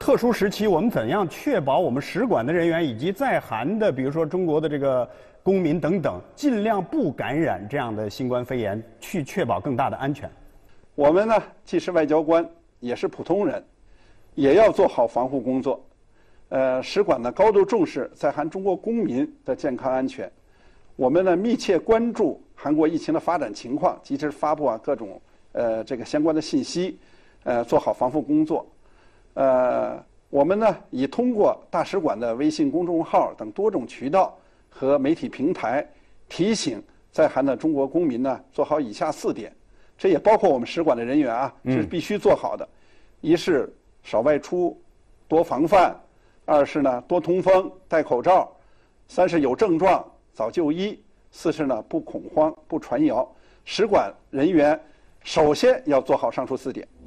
特殊时期，我们怎样确保我们使馆的人员以及在韩的，比如说中国的这个公民等等，尽量不感染这样的新冠肺炎，去确保更大的安全？ 我们呢，既是外交官，也是普通人，也要做好防护工作。使馆呢高度重视在韩中国公民的健康安全。我们呢密切关注韩国疫情的发展情况，及时发布各种这个相关的信息，做好防护工作。我们呢已通过大使馆的微信公众号等多种渠道和媒体平台提醒在韩的中国公民呢做好以下4点，这也包括我们使馆的人员是必须做好的。一是少外出，多防范；二是呢多通风，戴口罩；三是有症状早就医；四是呢不恐慌，不传谣。使馆人员首先要做好上述4点。